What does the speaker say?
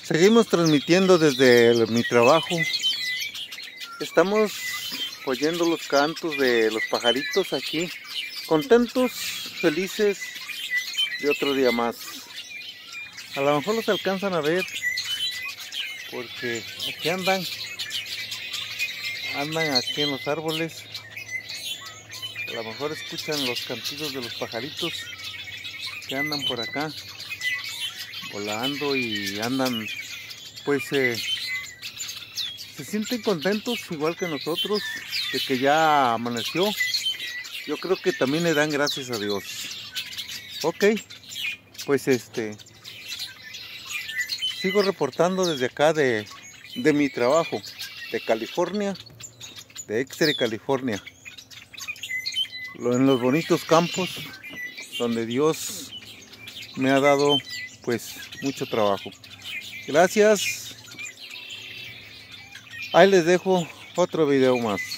Seguimos transmitiendo desde mi trabajo. Estamos oyendo los cantos de los pajaritos aquí, contentos, felices de otro día más. A lo mejor los alcanzan a ver porque aquí andan aquí en los árboles. A lo mejor escuchan los cantitos de los pajaritos que andan por acá volando y andan, pues se sienten contentos igual que nosotros de que ya amaneció. Yo creo que también le dan gracias a Dios. Ok, pues sigo reportando desde acá de mi trabajo de California, de Exeter, California, en los bonitos campos donde Dios me ha dado pues mucho trabajo. Gracias. Ahí les dejo otro video más.